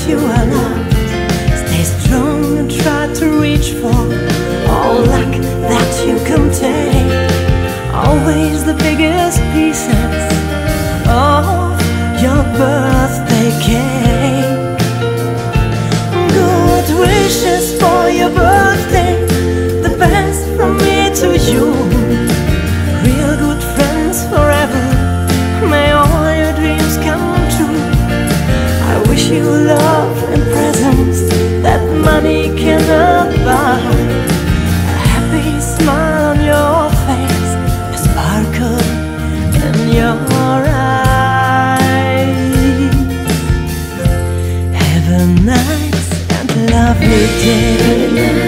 you are loved. Stay strong and try to reach for all luck that you can take. Always the biggest pieces of your birthday cake. Good wishes for your birthday, the best from me to you. Real good friends forever, may all your dreams come true. I wish you love and presents that money cannot buy. A happy smile on your face, a sparkle in your eyes. Have a nice and lovely day.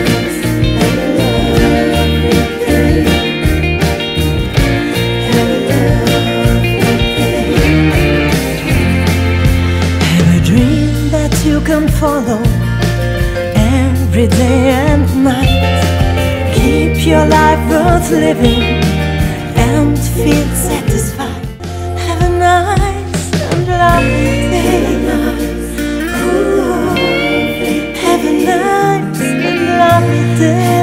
You can follow every day and night. Keep your life worth living and feel satisfied. Have a nice and lovely day. Have a nice and lovely day.